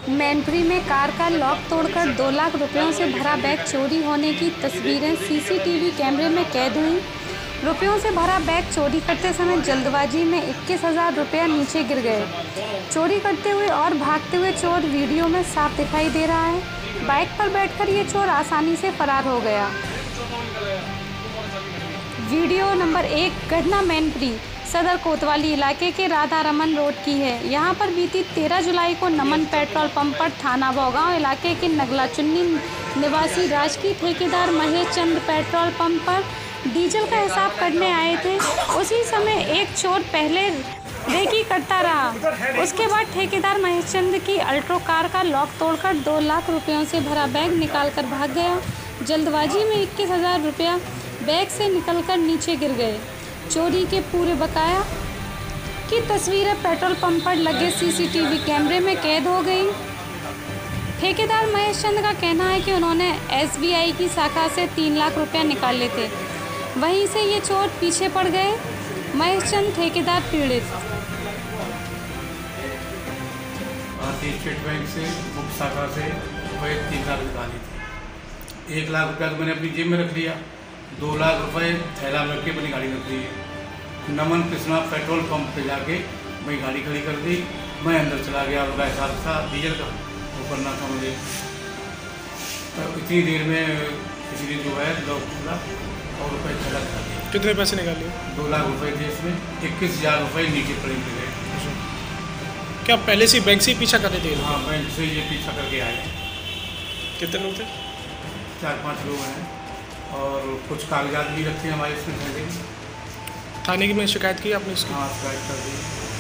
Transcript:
मैनपुरी में कार का लॉक तोड़कर 2 लाख रुपयों से भरा बैग चोरी होने की तस्वीरें सीसीटीवी कैमरे में कैद हुई। रुपयों से भरा बैग चोरी करते समय जल्दबाजी में 21,000 रुपया नीचे गिर गए। चोरी करते हुए और भागते हुए चोर वीडियो में साफ दिखाई दे रहा है। बाइक पर बैठकर ये चोर आसानी से फरार हो गया। वीडियो नंबर 1 घटना मैनपुरी सदर कोतवाली इलाके के राधा रमन रोड की है। यहां पर बीती 13 जुलाई को नमन पेट्रोल पंप पर थाना भौगांव इलाके के नगला चुन्नी निवासी राजकीय ठेकेदार महेश चंद पेट्रोल पंप पर डीजल का हिसाब करने आए थे। उसी समय एक चोर पहले रेकी करता रहा। उसके बाद ठेकेदार महेश चंद की अल्ट्रो कार का लॉक तोड़कर 2 लाख रुपयों से भरा बैग निकालकर भाग गया। जल्दबाजी में 21,000 रुपया बैग से निकलकर नीचे गिर गए। चोरी के पूरे बकाया की तस्वीरें पेट्रोल पंप पर लगे सीसीटीवी कैमरे में कैद हो गई। ठेकेदार महेश चंद का कहना है कि उन्होंने एसबीआई की शाखा से 3 लाख रुपया निकाले थे, वहीं से ये चोर पीछे पड़ गए। महेश चंद ठेकेदार पीड़ित। स्टेट बैंक से मुख्य शाखा से वही 3 लाख निकाली थी। 1 लाख रुपया तो मैंने अपनी जेब में रख लिया। 2 लाख रुपए थैला में रख के अपनी गाड़ी रख दी। नमन कृष्णा पेट्रोल पंप पे जाके वही गाड़ी खड़ी कर दी। मैं अंदर चला गया। उनका हिसाब था डीजल का, वो करना था मुझे। तो इतनी देर में किसी ने जो है लॉक खुला और रुपये थैला खा दिया। कितने पैसे निकाले? 2 लाख रुपये थे इसमें। 21,000 रुपये नीचे पड़े गए। क्या पहले से बैंक से पीछा कर रहे थे? हाँ, बैंक से ये पीछा करके आए। कितने लोग थे? 4-5 लोग हैं और कुछ कागजात भी रखे हैं हमारे इसमें। थाने की में शिकायत की आपने इसकी? हाँ, शिकायत कर दी।